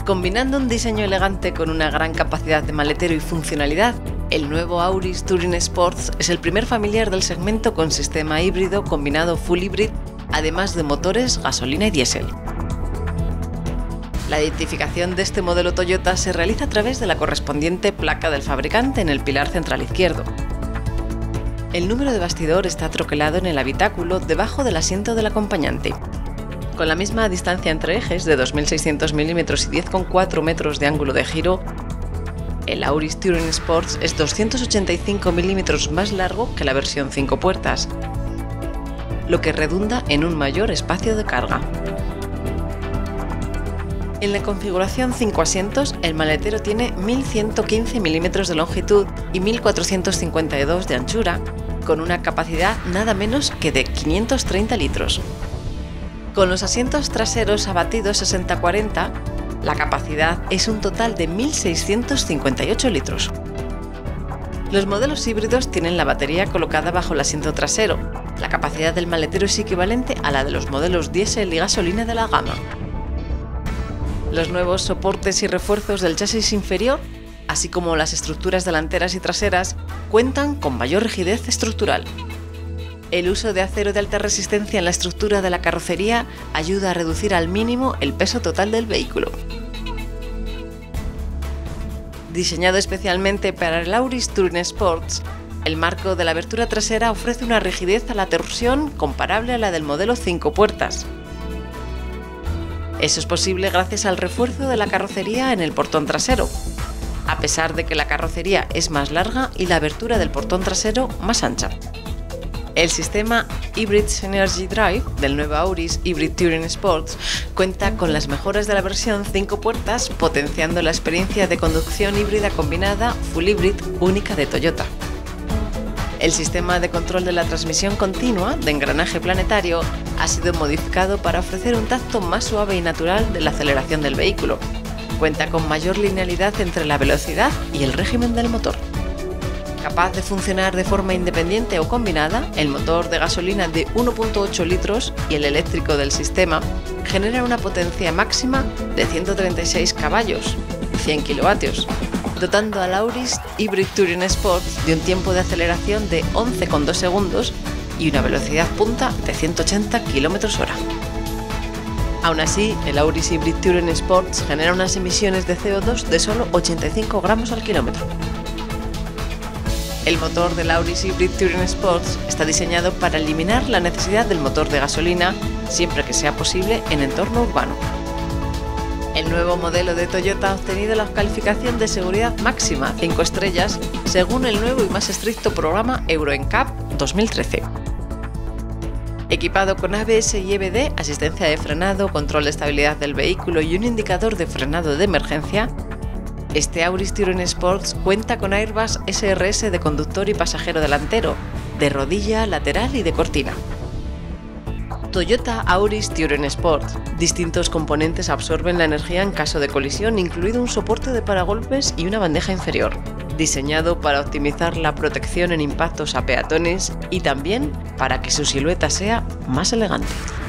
Combinando un diseño elegante con una gran capacidad de maletero y funcionalidad, el nuevo Auris Touring Sports es el primer familiar del segmento con sistema híbrido combinado full hybrid, además de motores gasolina y diésel. La identificación de este modelo Toyota se realiza a través de la correspondiente placa del fabricante en el pilar central izquierdo. El número de bastidor está troquelado en el habitáculo debajo del asiento del acompañante. Con la misma distancia entre ejes de 2.600 mm y 10,4 metros de ángulo de giro, el Auris Touring Sports es 285 mm más largo que la versión 5 puertas, lo que redunda en un mayor espacio de carga. En la configuración 5 asientos, el maletero tiene 1.115 mm de longitud y 1.452 de anchura, con una capacidad nada menos que de 530 litros. Con los asientos traseros abatidos 60-40, la capacidad es un total de 1.658 litros. Los modelos híbridos tienen la batería colocada bajo el asiento trasero. La capacidad del maletero es equivalente a la de los modelos diésel y gasolina de la gama. Los nuevos soportes y refuerzos del chasis inferior, así como las estructuras delanteras y traseras, cuentan con mayor rigidez estructural. El uso de acero de alta resistencia en la estructura de la carrocería ayuda a reducir al mínimo el peso total del vehículo. Diseñado especialmente para el Auris Touring Sports, el marco de la abertura trasera ofrece una rigidez a la torsión comparable a la del modelo 5 puertas. Eso es posible gracias al refuerzo de la carrocería en el portón trasero, a pesar de que la carrocería es más larga y la abertura del portón trasero más ancha. El sistema Hybrid Synergy Drive del nuevo Auris Hybrid Touring Sports cuenta con las mejoras de la versión 5 puertas, potenciando la experiencia de conducción híbrida combinada Full Hybrid única de Toyota. El sistema de control de la transmisión continua de engranaje planetario ha sido modificado para ofrecer un tacto más suave y natural de la aceleración del vehículo. Cuenta con mayor linealidad entre la velocidad y el régimen del motor. Capaz de funcionar de forma independiente o combinada, el motor de gasolina de 1,8 litros y el eléctrico del sistema generan una potencia máxima de 136 caballos y 100 kilovatios, dotando al Auris Hybrid Touring Sports de un tiempo de aceleración de 11,2 segundos y una velocidad punta de 180 km/h. Aún así, el Auris Hybrid Touring Sports genera unas emisiones de CO2 de solo 85 gramos al kilómetro. El motor del Auris Hybrid Touring Sports está diseñado para eliminar la necesidad del motor de gasolina siempre que sea posible en entorno urbano. El nuevo modelo de Toyota ha obtenido la calificación de seguridad máxima 5 estrellas según el nuevo y más estricto programa Euro NCAP 2013. Equipado con ABS y EBD, asistencia de frenado, control de estabilidad del vehículo y un indicador de frenado de emergencia, este Auris Touring Sports cuenta con airbags SRS de conductor y pasajero delantero, de rodilla, lateral y de cortina. Toyota Auris Touring Sport. Distintos componentes absorben la energía en caso de colisión, incluido un soporte de paragolpes y una bandeja inferior, diseñado para optimizar la protección en impactos a peatones y también para que su silueta sea más elegante.